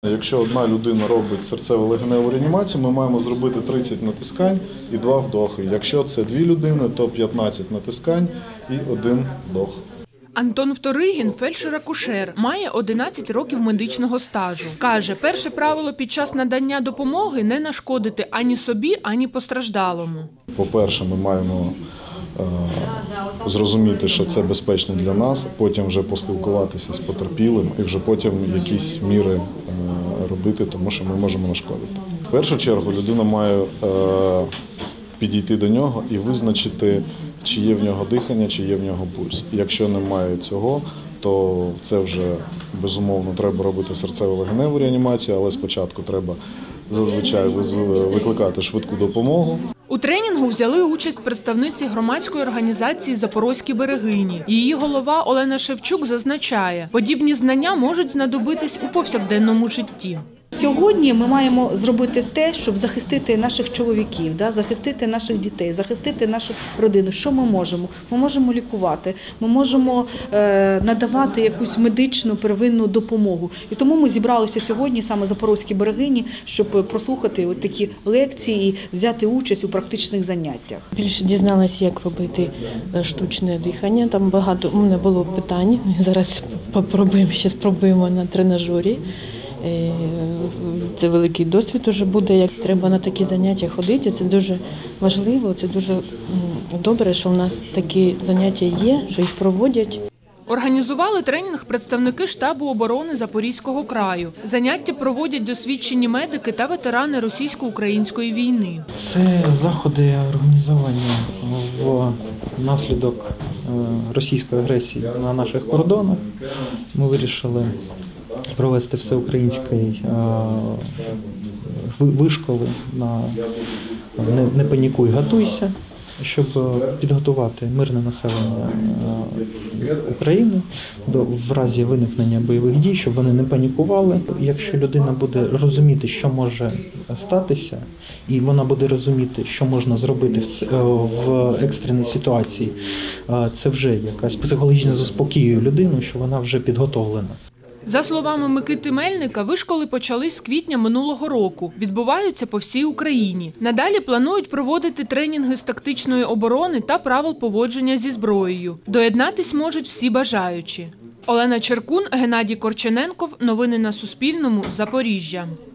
Якщо одна людина робить серцево-легеневу реанімацію, ми маємо зробити 30 натискань і 2 вдохи. Якщо це 2 людини, то 15 натискань і 1 вдох. Антон Вторигін – фельдшер-акушер, має 11 років медичного стажу. Каже, перше правило під час надання допомоги – не нашкодити ані собі, ані постраждалому. По-перше, ми маємо зрозуміти, що це безпечно для нас, потім вже поспілкуватися з потерпілим і вже потім якісь міри робити, тому що ми можемо нашкодити. В першу чергу людина має підійти до нього і визначити, чи є в нього дихання, чи є в нього пульс. Якщо немає цього, то це вже, безумовно, треба робити серцево-легеневу реанімацію, але спочатку треба зазвичай викликати швидку допомогу. У тренінгу взяли участь представниці громадської організації «Запорозькі берегині». Її голова Олена Шевчук зазначає, подібні знання можуть знадобитись у повсякденному житті. Сьогодні ми маємо зробити те, щоб захистити наших чоловіків, захистити наших дітей, захистити нашу родину. Що ми можемо? Ми можемо лікувати, ми можемо надавати якусь медичну первинну допомогу. І тому ми зібралися сьогодні саме Запорозькі берегині, щоб прослухати такі лекції і взяти участь у практичних заняттях. Більше дізналася, як робити штучне дихання. Там багато у мене було питань. Зараз спробуємо на тренажері. Це великий досвід уже буде, як треба на такі заняття ходити. Це дуже важливо, це дуже добре, що в нас такі заняття є, що їх проводять. Організували тренінг представники штабу оборони Запорізького краю. Заняття проводять досвідчені медики та ветерани російсько-української війни. Це заходи організовані внаслідок російської агресії на наших кордонах. Ми вирішили провести всеукраїнський вишколи на «Не панікуй, готуйся», щоб підготувати мирне населення України в разі виникнення бойових дій, щоб вони не панікували. Якщо людина буде розуміти, що може статися, і вона буде розуміти, що можна зробити в екстреній ситуації, це вже якась психологічно заспокоює людину, що вона вже підготовлена. За словами Микити Мельника, вишколи почались з квітня минулого року. Відбуваються по всій Україні. Надалі планують проводити тренінги з тактичної оборони та правил поводження зі зброєю. Доєднатись можуть всі бажаючі. Олена Черкун, Геннадій Корчененков. Новини на Суспільному. Запоріжжя.